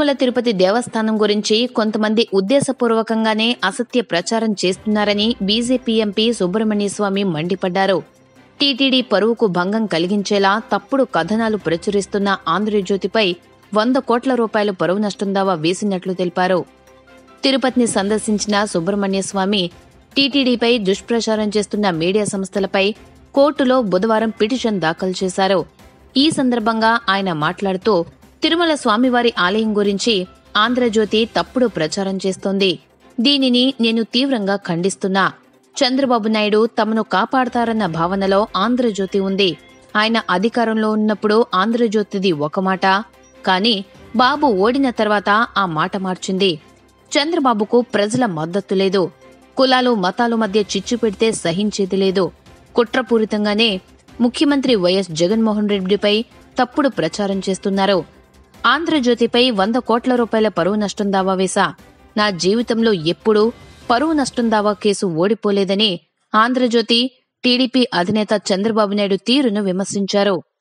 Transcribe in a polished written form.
తిరుమల తిరుపతి దేవస్థానం గురించి కొంతమంది ఉద్దేశపూర్వకంగానే అసత్య ప్రచారం చేస్తున్నారని బీజేపీ ఎంపీ సుబ్రహ్మణ్యస్వామి మండిపడ్డారు. టీటీడీ పరువుకు భంగం కలిగించేలా తప్పుడు కథనాలు ప్రచురిస్తున్న ఆంధ్రజ్యోతిపై 100 కోట్ల రూపాయల పరువు నష్టం దావా వేసినట్లు తెలిపారు. తిరుపతిని సందర్శించిన సుబ్రహ్మణ్యస్వామి టీటీడీపై దుష్ప్రచారం చేస్తున్న మీడియా సంస్థలపై కోర్టులో బుధవారం పిటిషన్ దాఖలు చేశారు. ఈ సందర్భంగా ఆయన మాట్లాడుతూ, తిరుమల స్వామివారి ఆలయం గురించి ఆంధ్రజ్యోతి తప్పుడు ప్రచారం చేస్తోంది. దీనిని నేను తీవ్రంగా ఖండిస్తున్నా. చంద్రబాబు నాయుడు తమను కాపాడతారన్న భావనలో ఆంధ్రజ్యోతి ఉంది. ఆయన అధికారంలో ఉన్నప్పుడు ఆంధ్రజ్యోతిది ఒక మాట, కానీ బాబు ఓడిన తర్వాత ఆ మాట మార్చింది. చంద్రబాబుకు ప్రజల మద్దతు లేదు. కులాలు మతాలు మధ్య చిచ్చు పెడితే సహించేది లేదు. కుట్రపూరితంగానే ముఖ్యమంత్రి వైఎస్ జగన్మోహన్ రెడ్డిపై తప్పుడు ప్రచారం చేస్తున్నారు. ఆంధ్రజ్యోతిపై 100 కోట్ల రూపాయల పరువు నష్టం దావా వేశా. నా జీవితంలో ఎప్పుడూ పరువు నష్టం దావా కేసు ఓడిపోలేదని ఆంధ్రజ్యోతి, టీడీపీ అధినేత చంద్రబాబు నాయుడు తీరును విమర్శించారు.